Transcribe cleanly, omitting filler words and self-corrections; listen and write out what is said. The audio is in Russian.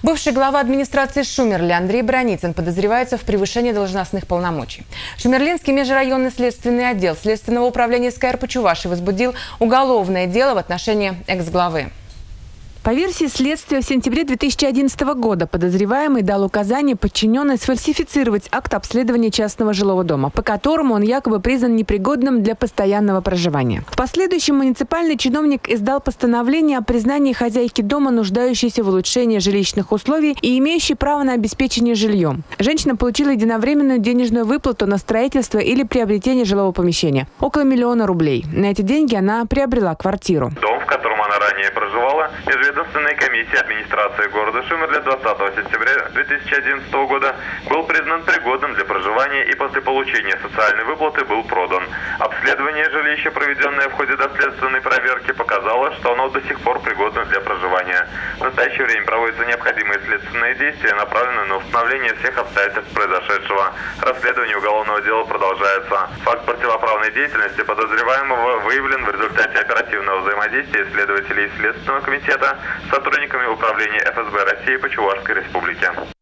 Бывший глава администрации Шумерли Андрей Броницын подозревается в превышении должностных полномочий. Шумерлинский межрайонный следственный отдел Следственного управления СКР по Чувашии возбудил уголовное дело в отношении экс-главы. По версии следствия, в сентябре 2011 года подозреваемый дал указание подчиненной сфальсифицировать акт обследования частного жилого дома, по которому он якобы признан непригодным для постоянного проживания. В последующем муниципальный чиновник издал постановление о признании хозяйки дома, нуждающейся в улучшении жилищных условий и имеющей право на обеспечение жильем. Женщина получила единовременную денежную выплату на строительство или приобретение жилого помещения – около 1 000 000 рублей. На эти деньги она приобрела квартиру. Дом, в котором она ранее проживала, Межведомственной комиссии администрации города Шумерли 20 сентября 2011 года был признан пригодным для проживания и после получения социальной выплаты был продан. Обследование жилища, проведенное в ходе доследственной проверки, показало, что оно до сих пор пригодно для проживания. В настоящее время проводятся необходимые следственные действия, направленные на установление всех обстоятельств произошедшего. Расследование уголовного дела продолжается. Факт противоправной деятельности подозреваемого выявлен в результате оперативного взаимодействия следователей Следственного комитета с сотрудниками Управления ФСБ России по Чувашской Республике.